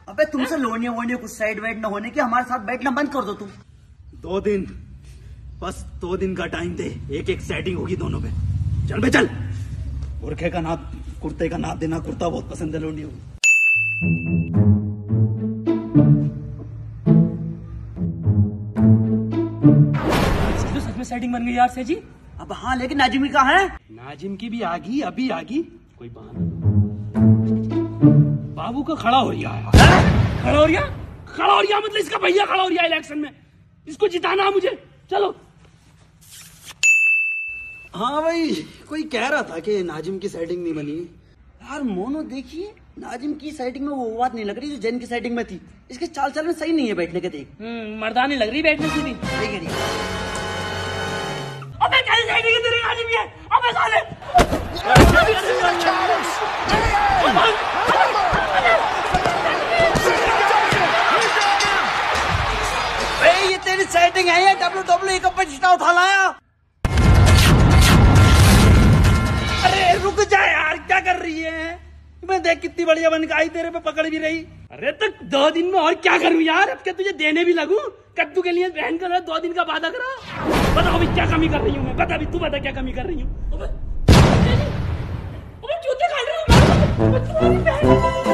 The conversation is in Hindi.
अबे तुमसे लोनिया वोनिया कुछ साइड वाइड न होने की, हमारे साथ बैठना बंद कर दो तुम। 2 दिन, बस 2 दिन का टाइम दे, एक एक सेटिंग होगी दोनों पे। चल बे चल। बुरखे का नाप, कुर्ते का नाप देना, कुर्ता बहुत पसंद है लोनियों को। तो सच में सेटिंग बन गई यार से जी। अब हाँ, लेकिन नाजिमी कहाँ है? नाजिम की भी आगी, अभी आगी। कोई बहाना बाबू का खड़ा हो रहा है। खड़ा हो रहा, खड़ा हो रहा मतलब इसका भैया खड़ा हो रहा है इलेक्शन में, इसको जिताना है मुझे। चलो। हाँ भाई, कोई कह रहा था कि नाजिम की सेटिंग नहीं बनी। यार मोनो देखिए, नाजिम की सेटिंग में वो बात नहीं लग रही जो जैन की सेटिंग में थी। इसके चाल चलन सही नहीं है बैठने के। देख मर्दानी लग रही बैठने की भी। सही कह रही है। अबे कैसी सेटिंग है तेरी नाजिम ये? अबे साले ये तेरी सेटिंग है, ये WWE कप पे जीता उठा लाया। अरे रुक जा यार, क्या कर रही है? मैं देख कितनी बढ़िया बन के आई, तेरे पे पकड़ भी रही। अरे तो 2 दिन में और क्या करूं यार? अब क्या तुझे देने भी लगूं? कद्दू के लिए बहन कर 2 दिन का वादा करा। बता अभी क्या कमी कर रही हूँ मैं? बता अभी, तू बता क्या कमी कर रही हूँ? जूते खा रही हूँ।